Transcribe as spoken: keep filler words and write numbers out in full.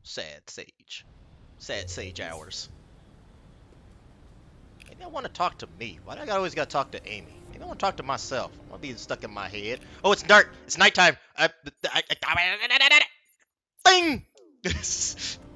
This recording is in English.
Sad sage. Sad sage hours. Maybe I want to talk to me. Why do I always gotta talk to Amy? Maybe I want to talk to myself. I want to be stuck in my head. Oh, it's dark. It's nighttime. I, I, I, I, Bing!